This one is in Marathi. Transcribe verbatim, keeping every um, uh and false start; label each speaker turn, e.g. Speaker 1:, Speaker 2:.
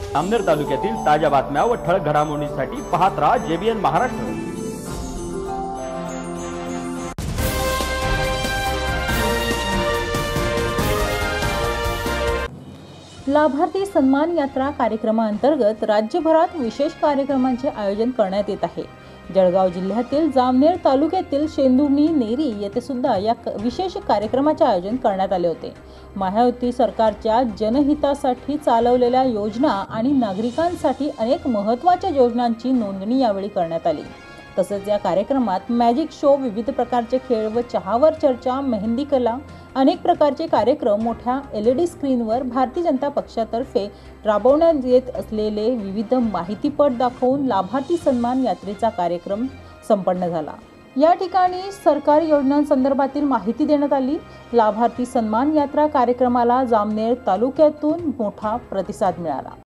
Speaker 1: जामनेर तालुक्यातील ताज्या बातम्या व ठळक घडामोडींसाठी पाहत राहा जेबीएन महाराष्ट्र।
Speaker 2: लाभार्थी सन्मान यात्रा कार्यक्रमांतर्गत राज्यभरात विशेष कार्यक्रमांचे आयोजन करण्यात येत आहे। जळगाव जिल्ह्यातील जामनेर तालुक्यातील शेंदुर्णी नेरी येथे सुद्धा या विशेष कार्यक्रमाचे आयोजन करण्यात आले होते। महायुती सरकारच्या जनहितासाठी चालवलेल्या योजना आणि नागरिकांसाठी अनेक महत्त्वाच्या योजनांची नोंदणी यावेळी करण्यात आली। तसेच या कार्यक्रमात मॅजिक शो, विविध प्रकारचे खेळ व चहावर चर्चा, मेहंदी कला, अनेक प्रकारचे कार्यक्रम मोठ्या एल ई डी स्क्रीनवर भारतीय जनता पक्षातर्फे राबवण्यात येत असलेले विविध माहितीपट दाखवून लाभार्थी सन्मान यात्रेचा कार्यक्रम संपन्न झाला। या ठिकाणी सरकारी योजनांसंदर्भातील माहिती देण्यात आली। लाभार्थी सन्मान यात्रा कार्यक्रमाला जामनेर तालुक्यातून मोठा प्रतिसाद मिळाला।